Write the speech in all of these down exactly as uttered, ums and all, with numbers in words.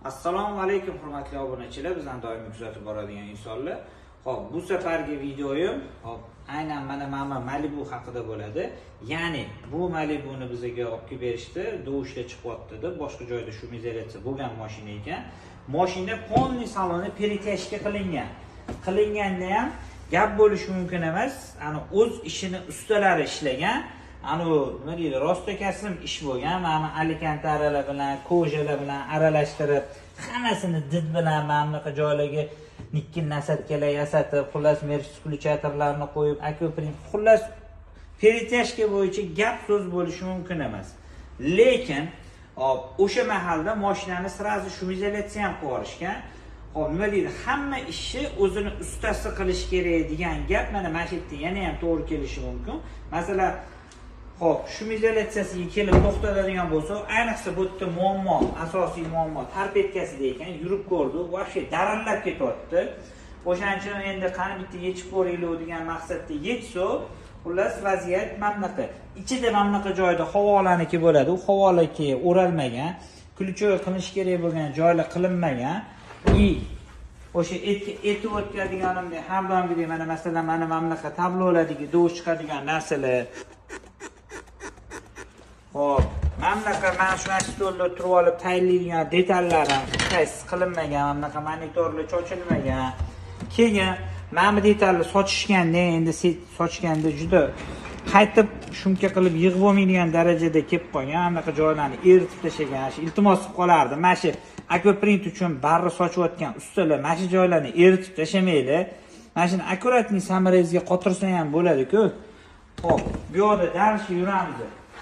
Assalomu alaykum hurmatli obunachilar, bizdan doimiy kuzatib boradigan insonlar. Xo'p, bu safargi videoyim hop aynan mana mana Malibu haqida bo'ladi. Ya'ni bu Malibuni bizga olib kelib berishdi, Dovushda chiqyapti-da, boshqa joyda shu mezelatsiya bo'lgan mashina ekan. Mashina polniy saloni periteshga qilingan. Qilinganda ham gap bo'lishi mumkin emas. Ani o'z ishini ustalari ishlagan. Ani nima deydi, rostakasim ish bo'lgan. Mana alikantaralar bilan, kojalar bilan aralashtirib, hammasini did bilan mana bunaqa joylarga nikkel nasatkalar yasatib, xullas merchkulchatorlarni qo'yib, akoprin, xullas periteshka bo'yicha gap so'z bo'lishi mumkin emas. Lekin o'sha mahalda mashinani sirazi shu izolyatsiya ham qo'yishgan. Hop, nima deydi, hamma ishni o'zini ustasi qilish kerak degan gap mana mana shu yerda yana ham to'g'ri kelishi mumkin. Masalan, hop, shu izolyatsiyasiga kelib to'xtatadigan bo'lsa, ayniqsa bu yerda muammo, asosiy muammo tarpetkasida ekan, yurib ko'rdi, vaqti darillab ketyapti. O'shaning uchun endi qani bitta yechib ko'raylik degan maqsadda yechso, xullas vaziyat mana bunaqa. Ichida mana bunaqa joyda havolaniki bo'ladi, u havolaki o'ralmagan, ключевой qilish kerak bo'lgan joylar qilinmagan. I o'sha etib o'tadiganimda har doimgidek mana masalan mana mana bunaqa tablolardagi dovush chiqadigan narsalar. Hop, mana bunaqa mana shu stolda turib olib tayinlaydigan detallar ham hech qilinmagan, mana bunaqa monitorlar chochilmagan. Keyin mana bu detalni sochishganda, endi sochganda juda qaytib shumka qilib yig'ib olmaydigan darajada kelib qolgan, mana bunaqa joylarni eritib tashlagan. Iltimos qilib qolardi. Mana shu akvaprint uchun barri sochayotgan ustalar mana shu joylarni eritib tashamaydi. Mana shuni akkuratni samarangizga qotirsa ham bo'ladi-ku. Hop, bu yerda darshi yuramiz.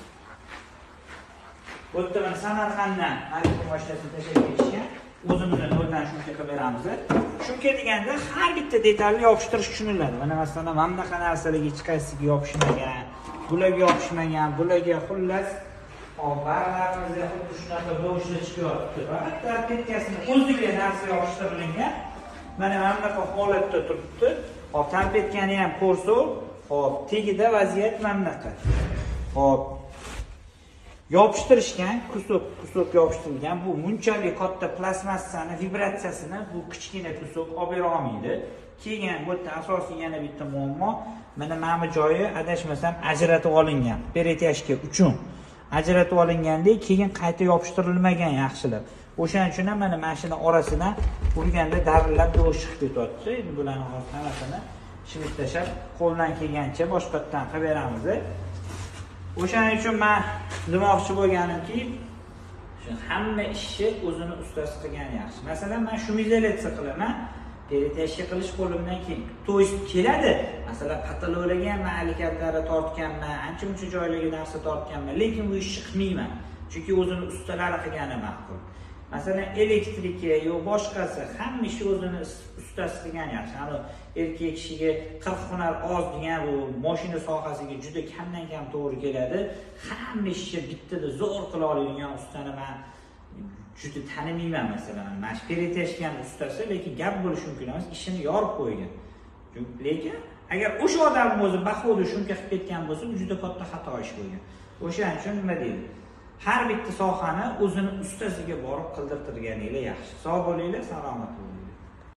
Bu yerda mana Samarqanddan Malibu mashinasini tashlab kelishgan. O'zimizdan noldan shumka qilib beramiz. Shumka deganda har bitta detalni yopishtirish tushuniladi. Mana masalan, mana bunaqa narsalarga hech qaysisiga yopishmagan, bularga yopishmagan, bularga xullas hop, barlarimizga xuddi shunaqa dovushlar chiqyapti. Faqat tarpetkasini o'ziga narsa yopishtirilgan. Mana mana bunaqa holatda turibdi. Hop, tarpetkani ham ko'rsa, hop, tegida vaziyat mana bunaqa. Hop, yopishtirishgan, kusuk, kusuk yopishtirilgan. Bu munchalik katta plastmassani vibratsiyasini bu kichkina kusuk olib bera olmaydi. Keyin bu yerda asosiy yana bitta muammo, mana mana bu joyi adashmasam ajratib olingan. Periteshka uchun ajratib olinganda keyin qayta yopishtirilmagan yaxshilab. O'shaning uchun ham mana mashina orasidan urganda darillab dovush chiqib ketyapti. Endi bularni hammasini shimib tashab, qo'ldan kelgancha boshqatdan qilib beramiz. O'shaning uchun men demoqchi bo'lganimki, shu hamma ishni o'zini ustasi qilgan yaxshi. Masalan, men shu izolyatsiya qilaman, periteshka qilish qo'limdan keladi. To'yib keladi. Masalan, patologlarga ham men alikantara tortganman, ancha-muncha joylarga narsa tortganman, lekin bu ishni qilmayman. Chunki o'zini ustalari qilgani ma'qul. Masalan, elektrika yo boshqasi hamma ishni o'zini ustasi qilgan yaxshi. Ana erkak kishiga qirq hunar oz degan bu mashina sohasiga juda kamdan kam to'g'ri keladi. Hamma ishni bittada zo'r qila oladigan ustani men juda tanimayman masalan. Mana shu periteshkani ustasi, lekin gap bo'lishi mumkin emas, ishini yorib qo'ygan. Lekin agar o'sha odam o'zi bahoda shunga qilib ketgan bo'lsa, bu juda katta xato ish bo'lgan. O'shaning uchun nima deydi? Har bitta sohani o'zini ustasiga borib qildirtirganingiz yaxshi. Sog' bo'linglar, salomat bo'ling.